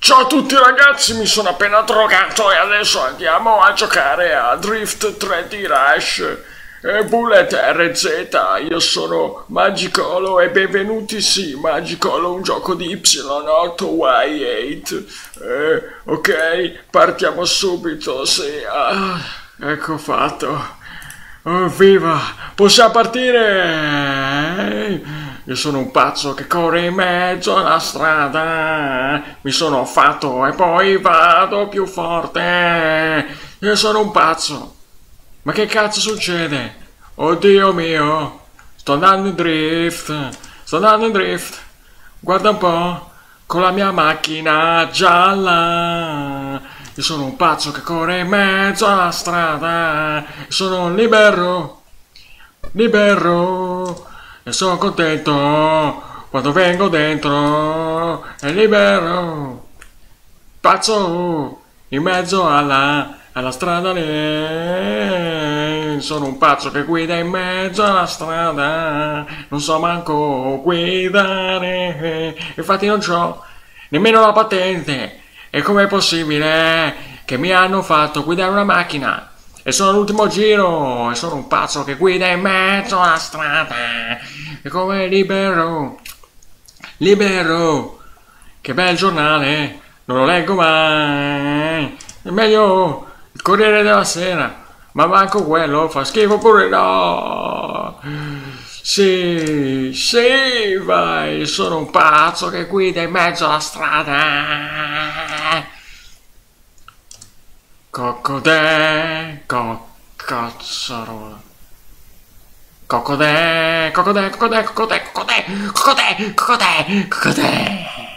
Ciao a tutti ragazzi, mi sono appena drogato e adesso andiamo a giocare a Drift 3D Rush e Bullet RZ. Io sono Magicolo e benvenuti, sì, Magicolo, un gioco di Y8Y8. Ok, partiamo subito, sì. Ecco fatto. Oh, viva! Possiamo partire! Io sono un pazzo che corre in mezzo alla strada. Mi sono fatto e poi vado più forte. Io sono un pazzo. Ma che cazzo succede? Oddio mio! Sto andando in drift. Sto andando in drift. Guarda un po'. Con la mia macchina gialla. Io sono un pazzo che corre in mezzo alla strada. Sono libero. Libero. E sono contento quando vengo dentro. È libero. Pazzo. In mezzo alla strada lì. Sono un pazzo che guida in mezzo alla strada. Non so manco guidare. Infatti non c'ho nemmeno la patente. E com'è possibile che mi hanno fatto guidare una macchina? E sono all'ultimo giro. E sono un pazzo che guida in mezzo alla strada. E come libero. Libero. Che bel giornale. Non lo leggo mai. È meglio il Corriere della Sera. Ma manco quello fa schifo pure no. Sì, sì, vai, sono un pazzo che guida in mezzo alla strada. Cocodè, cazzarola. Cocodè, cocodè, cocodè, cocodè, cocodè, cocodè, cocodè, cocodè.